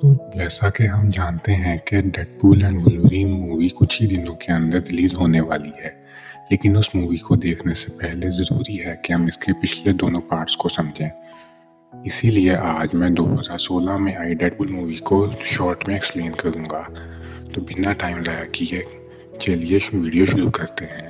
तो जैसा कि हम जानते हैं कि डेडपूल एंड वुल्वरीन मूवी कुछ ही दिनों के अंदर रिलीज होने वाली है, लेकिन उस मूवी को देखने से पहले ज़रूरी है कि हम इसके पिछले दोनों पार्ट्स को समझें। इसीलिए आज मैं 2016 में आई डेडपूल मूवी को शॉर्ट में एक्सप्लेन करूंगा। तो बिना टाइम ज़ाया किए चलिए वीडियो शुरू करते हैं।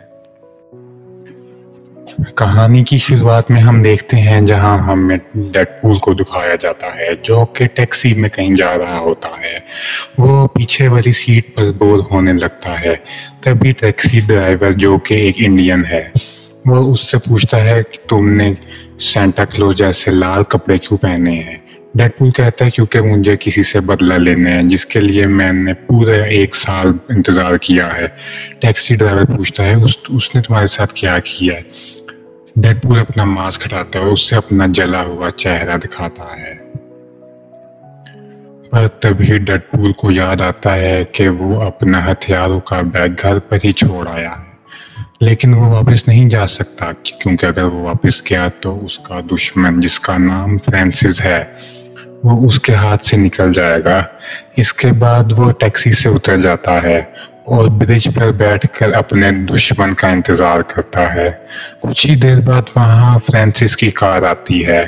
कहानी की शुरुआत में हम देखते हैं जहां हमें डेडपूल को दिखाया जाता है जो कि टैक्सी में कहीं जा रहा होता है। वो पीछे वाली सीट पर बोर होने लगता है। तभी टैक्सी ड्राइवर जो कि एक इंडियन है वो उससे पूछता है कि तुमने सेंटा क्लॉज जैसे लाल कपड़े क्यों पहने हैं। डेडपूल कहता है क्योंकि मुझे किसी से बदला लेने हैं जिसके लिए मैंने पूरे 1 साल इंतजार किया है। टैक्सी ड्राइवर पूछता है उसने तुम्हारे साथ क्या किया है। डेडपूल अपना मास्क हटाता है और उससे अपना जला हुआ चेहरा दिखाता है। पर तभी डेडपूल को याद आता है कि वो अपना हथियारों का बैग घर पर ही छोड़ आया है, लेकिन वो वापस नहीं जा सकता क्योंकि अगर वो वापस गया तो उसका दुश्मन जिसका नाम फ्रांसिस है वो उसके हाथ से निकल जाएगा। इसके बाद वो टैक्सी से उतर जाता है और ब्रिज पर बैठकर अपने दुश्मन का इंतजार करता है। कुछ ही देर बाद वहां फ्रांसिस की कार आती है।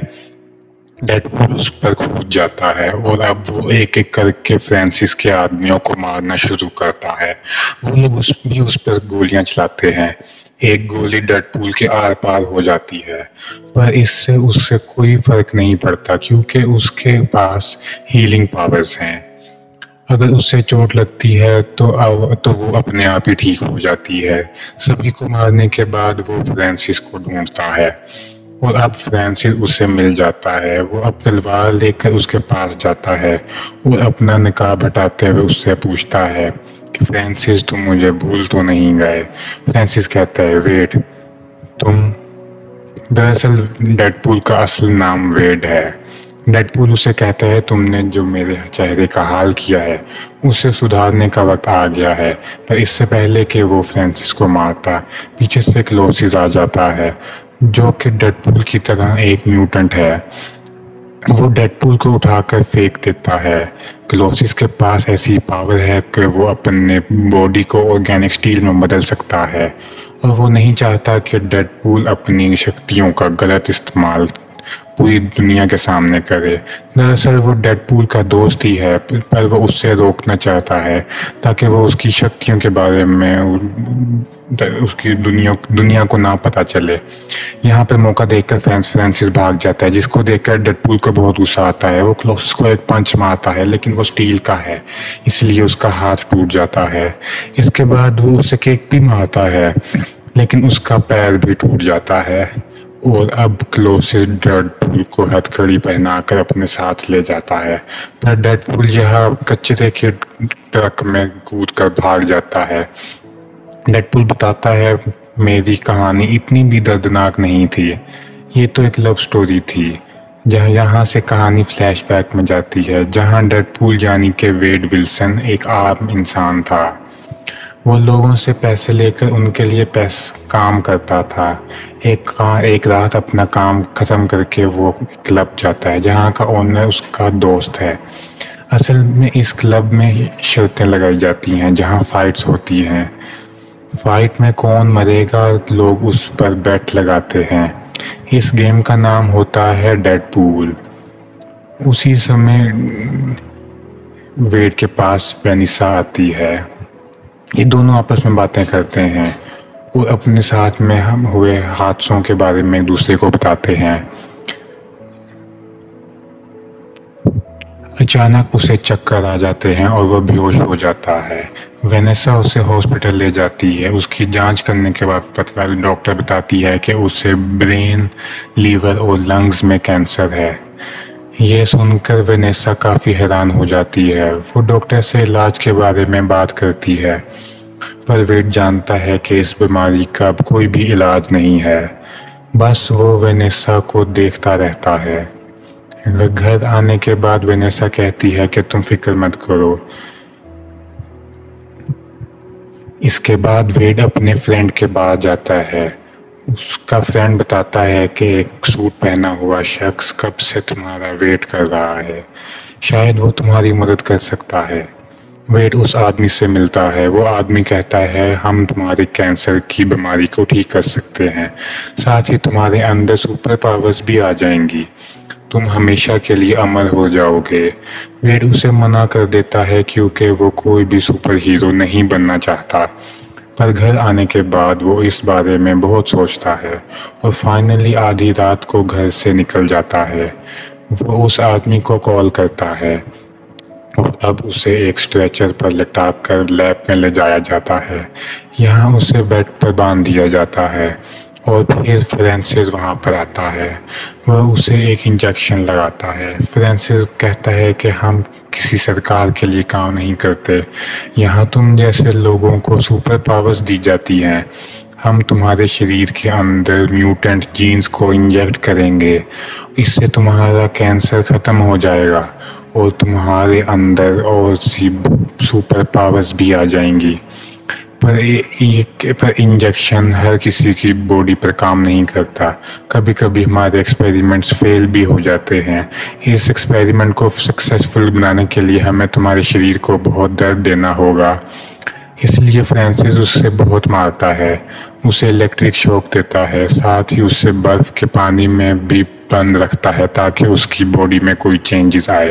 डेडपूल उस पर कूद जाता है और अब वो एक एक करके फ्रांसिस के आदमियों को मारना शुरू करता है। वो लोग उस पर गोलियां चलाते हैं। एक गोली डेडपूल के आर पार हो जाती है, पर इससे उससे कोई फर्क नहीं पड़ता क्योंकि उसके पास हीलिंग पावर्स हैं। अगर उससे चोट लगती है तो वो अपने आप ही ठीक हो जाती है। सभी को मारने के बाद वो फ्रांसिस को ढूंढता है और अब फ्रांसिस उससे मिल जाता है। वो अब तलवार लेकर उसके पास जाता है और अपना निकाब हटाते हुए उससे पूछता है कि फ्रांसिस तुम मुझे भूल तो नहीं गए। फ्रांसिस कहता है वेड तुम। दरअसल डेडपूल का असल नाम वेड है। डेडपूल उसे कहता है तुमने जो मेरे चेहरे का हाल किया है उसे सुधारने का वक्त आ गया है। पर इससे पहले कि वो फ्रांसिस को मारता पीछे से क्लोसिस आ जाता है जो कि डेडपूल की तरह एक म्यूटेंट है। वो डेडपूल को उठाकर फेंक देता है। क्लोसिस के पास ऐसी पावर है कि वो अपने बॉडी को ऑर्गेनिक स्टील में बदल सकता है और वो नहीं चाहता कि डेडपूल अपनी शक्तियों का गलत इस्तेमाल पूरी दुनिया के सामने करे। दरअसल वो डेडपूल का दोस्त ही है, पर वो उससे रोकना चाहता है ताकि वो उसकी शक्तियों के बारे में उसकी दुनिया को ना पता चले। यहाँ पर मौका देखकर फ्रांसिस भाग जाता है जिसको देखकर डेडपूल को बहुत गुस्सा आता है। वो क्लोसिस को एक पंच मारता है लेकिन वो स्टील का है इसलिए उसका हाथ टूट जाता है। इसके बाद वो उसे किक भी मारता है लेकिन उसका पैर भी टूट जाता है और अब क्लोसिस डेडपूल को हथकड़ी पहनाकर अपने साथ ले जाता है। पर डेडपूल यह कचरे के ट्रक में कूदकर भाग जाता है। डेडपूल बताता है मेरी कहानी इतनी भी दर्दनाक नहीं थी, ये तो एक लव स्टोरी थी। यहाँ से कहानी फ्लैशबैक में जाती है जहाँ डेडपूल यानी कि वेड विल्सन एक आम इंसान था। वो लोगों से पैसे लेकर उनके लिए काम करता था। एक रात अपना काम खत्म करके वो क्लब जाता है जहाँ का ओनर उसका दोस्त है। असल में इस क्लब में शर्तें लगाई जाती हैं जहाँ फाइट्स होती हैं। फाइट में कौन मरेगा लोग उस पर बेट लगाते हैं। इस गेम का नाम होता है डेडपूल। उसी समय वेड के पास वेनिसा आती है। ये दोनों आपस में बातें करते हैं और अपने साथ में हम हुए हादसों के बारे में एक दूसरे को बताते हैं। अचानक उसे चक्कर आ जाते हैं और वह बेहोश हो जाता है। वेनेसा उसे हॉस्पिटल ले जाती है। उसकी जांच करने के बाद डॉक्टर बताती है कि उसे ब्रेन, लीवर और लंग्स में कैंसर है। ये सुनकर वेनेसा काफ़ी हैरान हो जाती है। वो डॉक्टर से इलाज के बारे में बात करती है पर वेड जानता है कि इस बीमारी का अब कोई भी इलाज नहीं है। बस वो वेनेसा को देखता रहता है। घर आने के बाद वेनेसा कहती है कि तुम फिक्र मत करो। इसके बाद वेड अपने फ्रेंड के पास जाता है। उसका फ्रेंड बताता है कि एक सूट पहना हुआ शख्स कब से तुम्हारा वेट कर रहा है, शायद वो तुम्हारी मदद कर सकता है। वेड उस आदमी से मिलता है। वो आदमी कहता है, हम तुम्हारे कैंसर की बीमारी को ठीक कर सकते हैं, साथ ही तुम्हारे अंदर सुपर पावर्स भी आ जाएंगी, तुम हमेशा के लिए अमर हो जाओगे। वेड उसे मना कर देता है क्योंकि वो कोई भी सुपर हीरो नहीं बनना चाहता। पर घर आने के बाद वो इस बारे में बहुत सोचता है और फाइनली आधी रात को घर से निकल जाता है। वो उस आदमी को कॉल करता है और अब उसे एक स्ट्रेचर पर लटाकर लैब में ले जाया जाता है। यहाँ उसे बेड पर बांध दिया जाता है और फिर फ्रांसिस वहाँ पर आता है। वह उसे एक इंजेक्शन लगाता है। फ्रांसिस कहता है कि हम किसी सरकार के लिए काम नहीं करते, यहाँ तुम जैसे लोगों को सुपर पावर्स दी जाती हैं। हम तुम्हारे शरीर के अंदर म्यूटेंट जीन्स को इंजेक्ट करेंगे, इससे तुम्हारा कैंसर ख़त्म हो जाएगा और तुम्हारे अंदर और सी सुपर पावर्स भी आ जाएंगी। पर इंजेक्शन हर किसी की बॉडी पर काम नहीं करता। कभी कभी हमारे एक्सपेरिमेंट्स फेल भी हो जाते हैं। इस एक्सपेरिमेंट को सक्सेसफुल बनाने के लिए हमें तुम्हारे शरीर को बहुत दर्द देना होगा। इसलिए फ्रांसिस उससे बहुत मारता है, उसे इलेक्ट्रिक शॉक देता है, साथ ही उसे बर्फ के पानी में भी बंद रखता है ताकि उसकी बॉडी में कोई चेंजेस आए।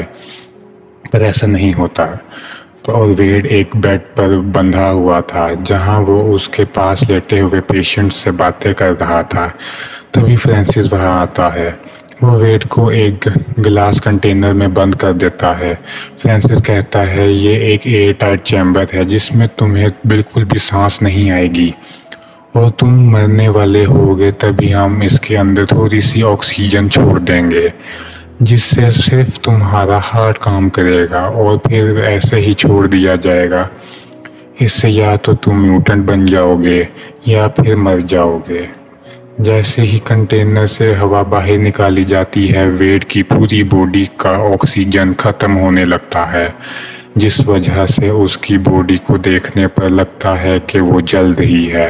पर ऐसा नहीं होता। और वेड एक बेड पर बंधा हुआ था जहां वो उसके पास लेटे हुए पेशेंट से बातें कर रहा था। तभी फ्रांसिस वहां आता है। वो वेड को एक ग्लास कंटेनर में बंद कर देता है। फ्रांसिस कहता है, ये एक एयर टाइट चैम्बर है जिसमें तुम्हें बिल्कुल भी सांस नहीं आएगी और तुम मरने वाले होगे तभी हम इसके अंदर थोड़ी सी ऑक्सीजन छोड़ देंगे जिससे सिर्फ तुम्हारा हार्ट काम करेगा और फिर ऐसे ही छोड़ दिया जाएगा। इससे या तो तुम म्यूटेंट बन जाओगे या फिर मर जाओगे। जैसे ही कंटेनर से हवा बाहर निकाली जाती है, वेड की पूरी बॉडी का ऑक्सीजन खत्म होने लगता है, जिस वजह से उसकी बॉडी को देखने पर लगता है कि वो जल रही है।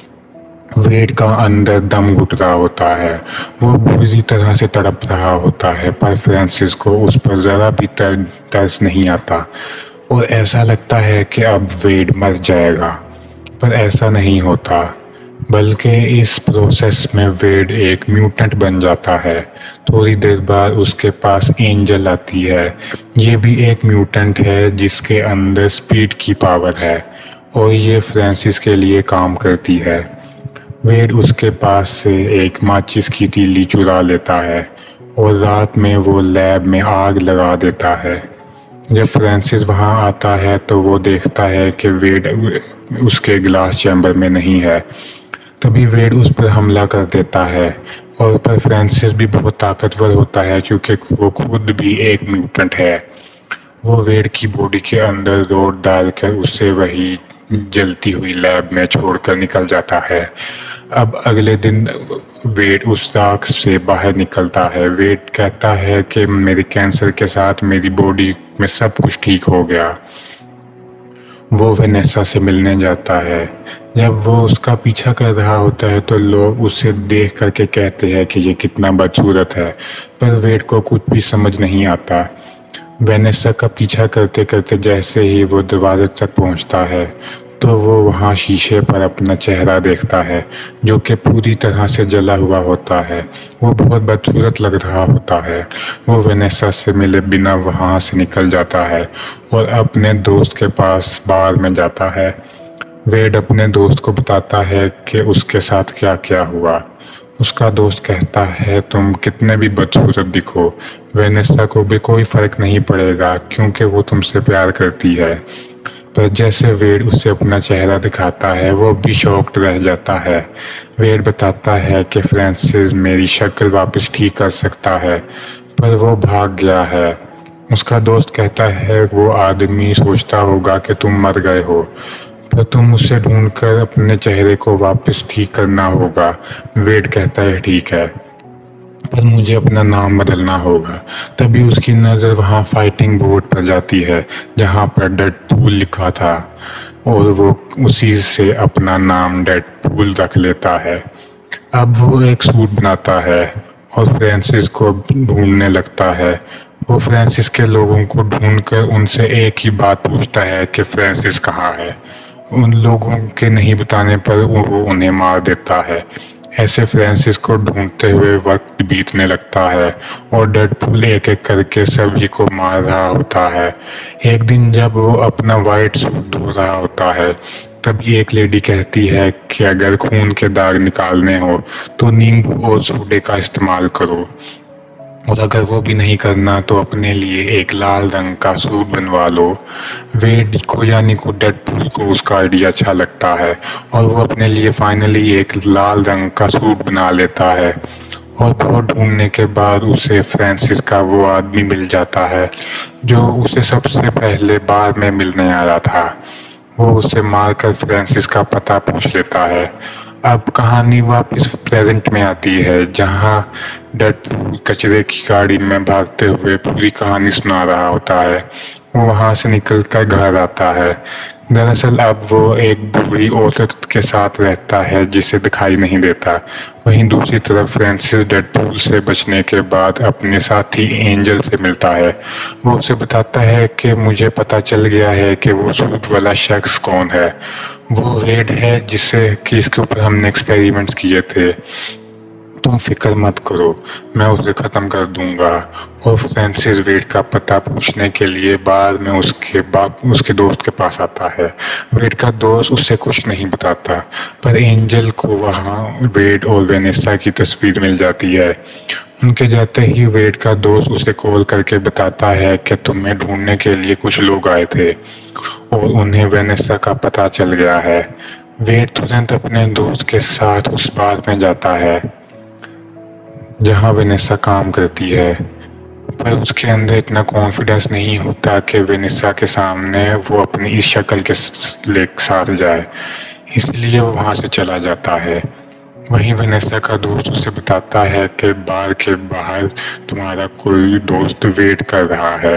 वेड का अंदर दम घुट रहा होता है, वो बुरी तरह से तड़प रहा होता है, पर फ्रांसिस को उस पर ज़रा भी तरस नहीं आता और ऐसा लगता है कि अब वेड मर जाएगा। पर ऐसा नहीं होता, बल्कि इस प्रोसेस में वेड एक म्यूटेंट बन जाता है। थोड़ी देर बाद उसके पास एंजल आती है। ये भी एक म्यूटेंट है जिसके अंदर स्पीड की पावर है और ये फ्रांसिस के लिए काम करती है। वेड उसके पास से एक माचिस की तीली चुरा लेता है और रात में वो लैब में आग लगा देता है। जब फ्रांसिस वहां आता है तो वो देखता है कि वेड उसके ग्लास चैम्बर में नहीं है। तभी वेड उस पर हमला कर देता है और पर फ्रांसिस भी बहुत ताकतवर होता है क्योंकि वो खुद भी एक म्यूटेंट है। वो वेड की बॉडी के अंदर रोड डालकर उसे वही जलती हुई लैब में छोड़कर निकल जाता है। अब अगले दिन वेड उस राख से बाहर निकलता है। वेड कहता है कि मेरे कैंसर के साथ मेरी बॉडी में सब कुछ ठीक हो गया। वो वेनेसा से मिलने जाता है। जब वो उसका पीछा कर रहा होता है तो लोग उसे देख करके कहते हैं कि ये कितना बदसूरत है, पर वेड को कुछ भी समझ नहीं आता। वेनेसा का पीछा करते करते जैसे ही वो दरवाजे तक पहुंचता है तो वो वहां शीशे पर अपना चेहरा देखता है जो कि पूरी तरह से जला हुआ होता है। वो बहुत बदसूरत लग रहा होता है। वो वेनेसा से मिले बिना वहां से निकल जाता है और अपने दोस्त के पास बार में जाता है। वेड अपने दोस्त को बताता है कि उसके साथ क्या क्या हुआ। उसका दोस्त कहता है, तुम कितने भी बदसूरत दिखो, वेनेसा को भी कोई फर्क नहीं पड़ेगा क्योंकि वो तुमसे प्यार करती है। पर जैसे वेड उसे अपना चेहरा दिखाता है वो भी शॉक्ड रह जाता है। वेड बताता है कि फ्रांसिस मेरी शक्ल वापस ठीक कर सकता है, पर वो भाग गया है। उसका दोस्त कहता है वो आदमी सोचता होगा कि तुम मर गए हो, पर तुम उसे ढूंढकर अपने चेहरे को वापस ठीक करना होगा। वेड कहता है ठीक है, पर मुझे अपना नाम बदलना होगा। तभी उसकी नज़र वहाँ फाइटिंग बोर्ड पर जाती है जहाँ पर डेडपूल लिखा था और वो उसी से अपना नाम डेडपूल रख लेता है। अब वो एक सूट बनाता है और फ्रांसिस को ढूंढने लगता है। वो फ्रांसिस के लोगों को ढूंढकर उनसे एक ही बात पूछता है कि फ्रांसिस कहाँ है। उन लोगों के नहीं बताने पर वो उन्हें मार देता है। ऐसे फ्रांसिस को ढूंढते हुए वक्त बीतने लगता है और डेडपूल एक एक करके सभी को मार रहा होता है। एक दिन जब वो अपना वाइट सूट धो रहा होता है, तभी एक लेडी कहती है कि अगर खून के दाग निकालने हो तो नींबू और सोडे का इस्तेमाल करो, और अगर वो भी नहीं करना तो अपने लिए एक लाल रंग का सूट बनवा लो। वेड को यानी को डेडपूल को उसका आइडिया अच्छा लगता है और वो अपने लिए फाइनली एक लाल रंग का सूट बना लेता है। और बहुत ढूंढने के बाद उसे फ्रांसिस का वो आदमी मिल जाता है जो उसे सबसे पहले बार में मिलने आया था। वो उसे मारकर फ्रांसिस का पता पूछ लेता है। अब कहानी वापस प्रेजेंट में आती है, जहां डेडपूल कचरे की गाड़ी में भागते हुए पूरी कहानी सुना रहा होता है। वो वहां से निकलकर घर आता है। दरअसल अब वो एक बूढ़ी औरत के साथ रहता है जिसे दिखाई नहीं देता। वहीं दूसरी तरफ फ्रांसिस डेडपूल से बचने के बाद अपने साथी एंजल से मिलता है। वो उसे बताता है कि मुझे पता चल गया है कि वो सूट वाला शख्स कौन है। वो वेड है जिससे कि इसके ऊपर हमने एक्सपेरिमेंट्स किए थे। तुम फिक्र मत करो, मैं उसे ख़त्म कर दूंगा। और फ्रांसिस वेड का पता पूछने के लिए बाद में उसके दोस्त के पास आता है। वेड का दोस्त उससे कुछ नहीं बताता, पर एंजल को वहाँ वेड और वेनेसा की तस्वीर मिल जाती है। उनके जाते ही वेड का दोस्त उसे कॉल करके बताता है कि तुम्हें ढूंढने के लिए कुछ लोग आए थे और उन्हें वेनेसा का पता चल गया है। वेड तुरंत अपने दोस्त के साथ उस बार में जाता है जहां वेनेसा काम करती है, पर उसके अंदर इतना कॉन्फिडेंस नहीं होता कि वेनेसा के सामने वो अपनी इस शक्ल के साथ जाए, इसलिए वो वहां से चला जाता है। वहीं वेनेसा का दोस्त उसे बताता है कि बार के बाहर तुम्हारा कोई दोस्त वेट कर रहा है।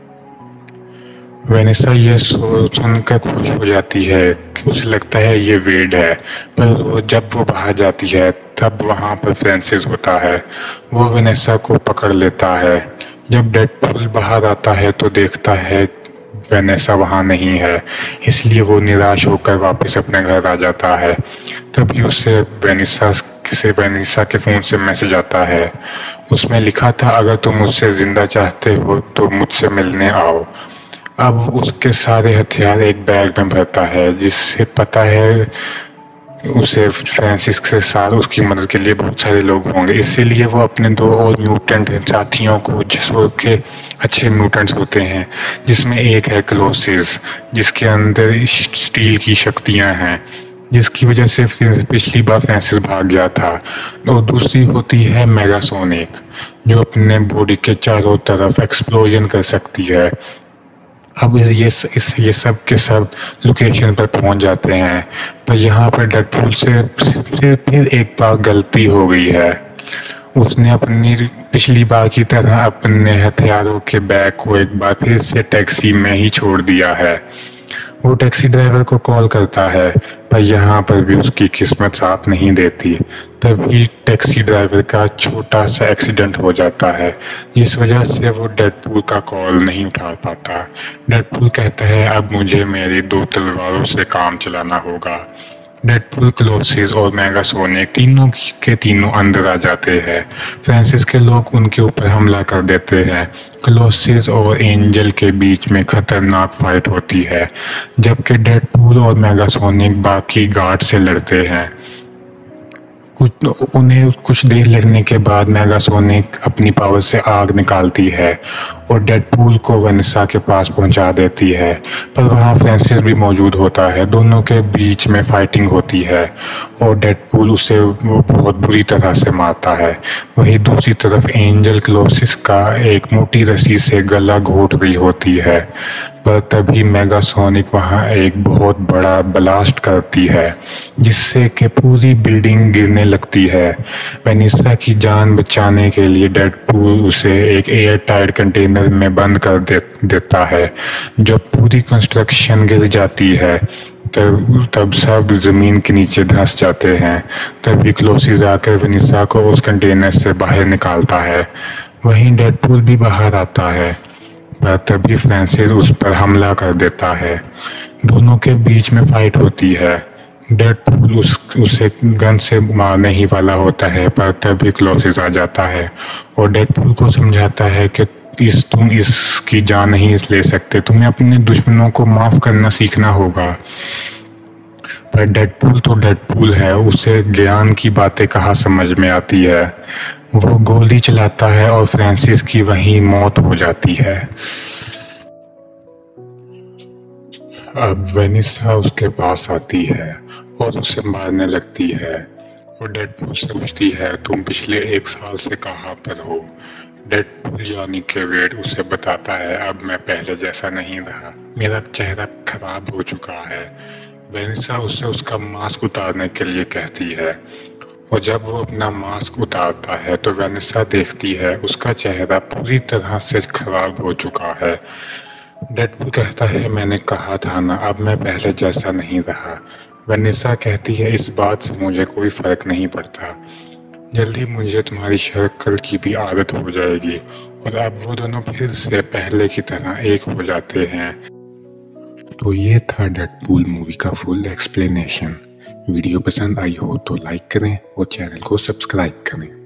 वेनेसा ये सुनकर खुश हो जाती है कि उसे लगता है ये वेड है, पर जब वो बाहर जाती है तब वहाँ पर फ्रांसिस होता है। वो वेनेसा को पकड़ लेता है। जब डेडपूल बाहर आता है तो देखता है वेनेसा वहाँ नहीं है, इसलिए वो निराश होकर वापस अपने घर आ जाता है। तभी उसे वेनेसा के फ़ोन से मैसेज आता है। उसमें लिखा था, अगर तुम मुझसे जिंदा चाहते हो तो मुझसे मिलने आओ। अब उसके सारे हथियार एक बैग में भरता है, जिससे पता है उसे फ्रांसिस के साथ उसकी मदद के लिए बहुत सारे लोग होंगे, इसीलिए वो अपने 2 और म्यूटेंट साथियों को, जिसके अच्छे म्यूटेंट्स होते हैं, जिसमें एक है क्लोसिस जिसके अंदर स्टील की शक्तियां हैं, जिसकी वजह से पिछली बार फ्रांसिस भाग गया था। और दूसरी होती है मेगासोनिक, जो अपने बॉडी के चारों तरफ एक्सप्लोजन कर सकती है। अब ये सब के सब लोकेशन पर पहुंच जाते हैं, पर यहाँ पर डेडपूल से फिर एक बार गलती हो गई है। उसने अपनी पिछली बार की तरह अपने हथियारों के बैग को एक बार फिर से टैक्सी में ही छोड़ दिया है। वो टैक्सी ड्राइवर को कॉल करता है, पर यहाँ पर भी उसकी किस्मत साथ नहीं देती। तभी टैक्सी ड्राइवर का छोटा सा एक्सीडेंट हो जाता है, इस वजह से वो डेडपूल का कॉल नहीं उठा पाता। डेडपूल कहता है, अब मुझे मेरी 2 तलवारों से काम चलाना होगा। डेडपूल, क्लोसिस और मेगासोनिक तीनों के तीनों अंदर आ जाते हैं। फ्रांसिस के लोग उनके ऊपर हमला कर देते हैं। क्लोसिस और एंजल के बीच में खतरनाक फाइट होती है, जबकि डेडपूल और मेगासोनिक बाकी गार्ड से लड़ते हैं। उन्हें कुछ देर लड़ने के बाद मेगासोनिक अपनी पावर से आग निकालती है और डेडपूल को वेनेसा के पास पहुंचा देती है, पर वहां फ्रांसिस भी मौजूद होता है। दोनों के बीच में फाइटिंग होती है और डेडपूल उसे बहुत बुरी तरह से मारता है। वहीं दूसरी तरफ एंजल क्लोसिस का एक मोटी रस्सी से गला घोट रही होती है, पर तभी मेगासोनिक वहां एक बहुत बड़ा ब्लास्ट करती है, जिससे कि पूरी बिल्डिंग गिरने लगती है। वेनेसा की जान बचाने के लिए डेडपूल उसे एक एयर टाइट कंटेनर में बंद कर देता है। जब पूरी कंस्ट्रक्शन गिर जाती है तब सब जमीन के नीचे धंस जाते हैं। तभी क्लोसिस आकर वेनिसा को उस कंटेनर से बाहर निकालता है। वहीं डेडपूल भी बाहर आता है, पर तभी फ्रांसिस उस पर हमला कर देता है। दोनों के बीच में फाइट होती है। डेडपूल उसे गन से मारने ही वाला होता है, पर तभी क्लोसिस आ जाता है और डेडपूल को समझाता है कि तुम इसकी जान नहीं ले सकते, तुम्हें अपने दुश्मनों को माफ करना सीखना होगा। पर डेडपूल तो डेडपूल है, उसे ज्ञान की बातें कहाँ समझ में आती है। वो गोली चलाता है और फ्रांसिस की वहीं मौत हो जाती है। अब वेनिसा उसके पास आती है और उसे मारने लगती है और डेडपूल से पूछती है, तुम पिछले 1 साल से कहाँ पर हो? डेडपूल यानी कि वेड उसे बताता है, अब मैं पहले जैसा नहीं रहा, मेरा चेहरा खराब हो चुका है। वेनिसा उससे उसका मास्क उतारने के लिए कहती है और जब वो अपना मास्क उतारता है तो वेनिसा देखती है उसका चेहरा पूरी तरह से खराब हो चुका है। डेडपूल कहता है, मैंने कहा था ना, अब मैं पहले जैसा नहीं रहा। वेनिसा कहती है, इस बात से मुझे कोई फर्क नहीं पड़ता, जल्दी मुझे तुम्हारी शक्ल की भी आदत हो जाएगी। और अब वो दोनों फिर से पहले की तरह एक हो जाते हैं। तो ये था डेडपूल मूवी का फुल एक्सप्लेनेशन। वीडियो पसंद आई हो तो लाइक करें और चैनल को सब्सक्राइब करें।